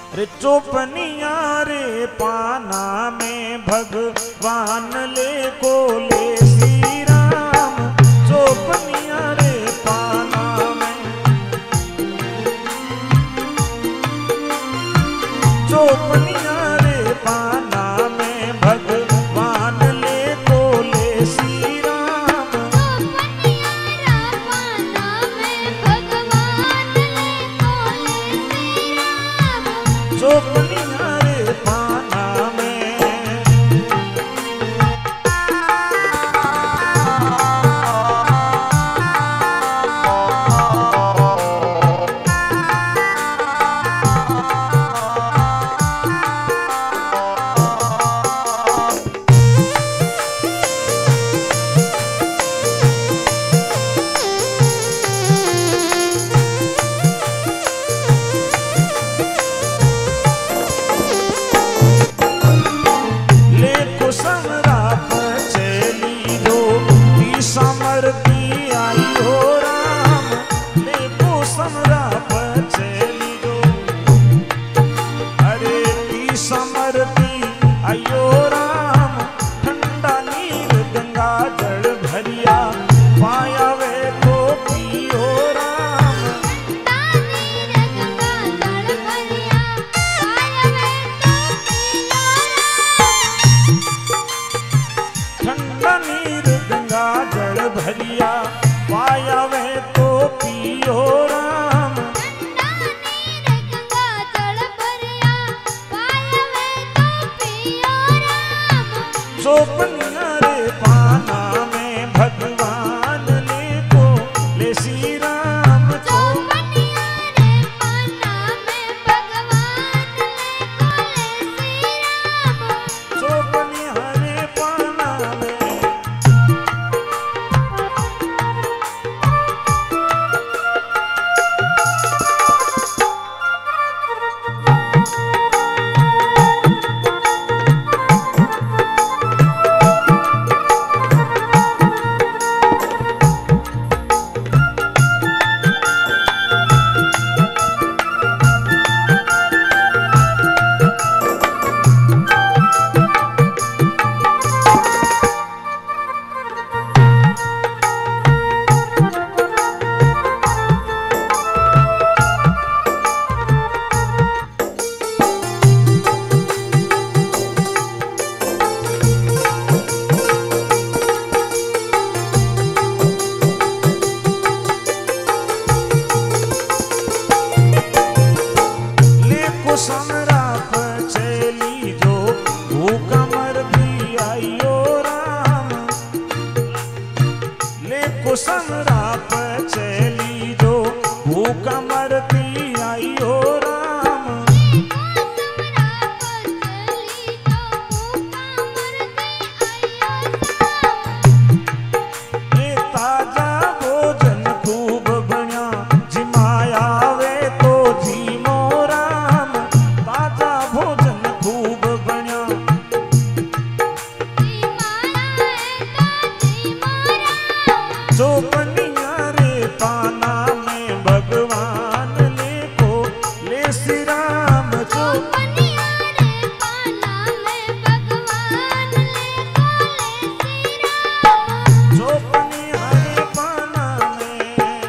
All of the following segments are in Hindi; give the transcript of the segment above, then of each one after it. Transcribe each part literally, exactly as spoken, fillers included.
रे चौपनिया रे पाना में भगवान ले को ले श्री राम। चौपनिया रे पाना में, चौपनिया रे पाना में भगवान ले को ले श्री राम। चौपनिया रे पाना में भगवान ले को ले श्री राम। चौपनिया रे पाना में समरती आई हो राम। लेको समरा पचेली जो, अरे ती समरती आई हो राम। ठंडा नीर गंगा जल भरिया पाया वे तो पियो राम। ठंडा नीर गंगा जल भरिया पाया वे तो पियो राम। ठंडा नीर गंगा जल भरिया पाया वे तो पियो राम। चौपनिया रे पाना में भगवान ले को ले श्री राम। चौपनिया रे पाना में भगवान ले को ले श्री राम। चौपनिया रे पाना में समरा पचेली जो भूखा मरती आई हो राम। लेको समरा पचेली जो भूखा मरती आई हो राम। ए ताजा भोजन खूब बन्या जिमाया वे तो जीमो राम। ताजा भोजन खूब बन्या चौपनिया रे पाना में भगवान ले को ले श्री राम। चौपनिया रे पाना में भगवान ले को ले श्री राम। चौपनिया रे पाना में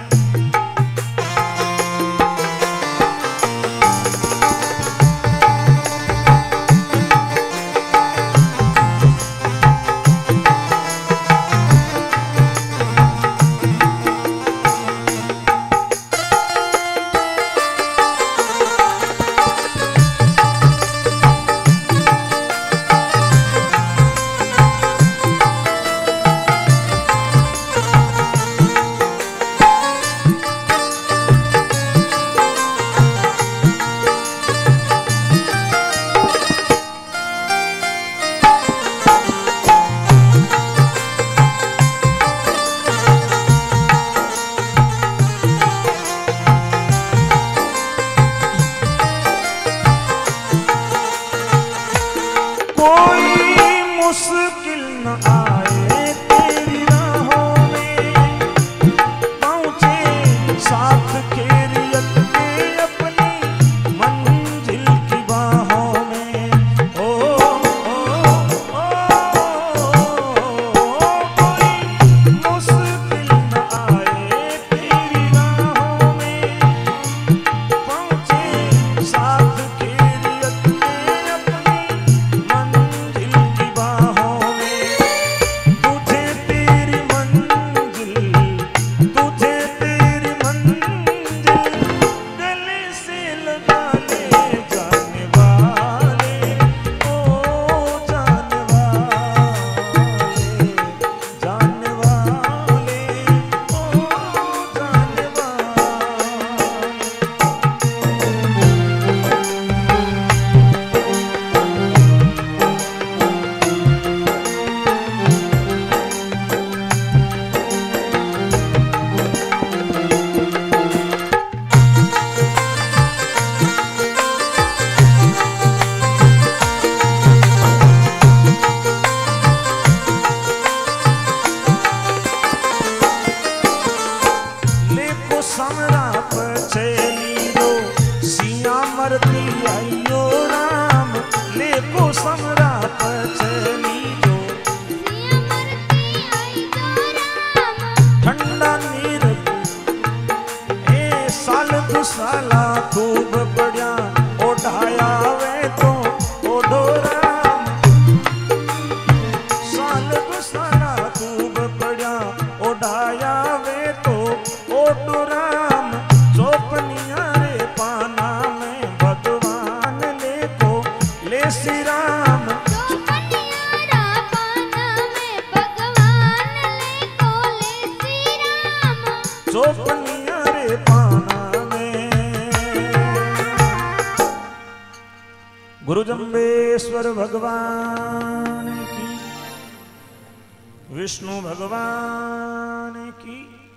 मुश्किल न आए तेरी राहों में, पहुँचे साथ खैरियत के अपनी मंजिल की मरती आइयो राम लेको समरा पछली जो सिया मरती आई जो राम ठंडा नीर ए साल दु साला खूब बढ़िया ओढ़ाया वे तो ओढ़ो राम साल दु साला खूब बढ़िया ओढ़ाया वे तो ओढ़ो राम चौपनिया रे पाना में भगवान ले को ले श्री राम चौपनियारा पाना में भगवान ले को ले श्री राम चौपनिया रे पाना में। गुरु जम्बेश्वर भगवान की, विष्णु भगवान की।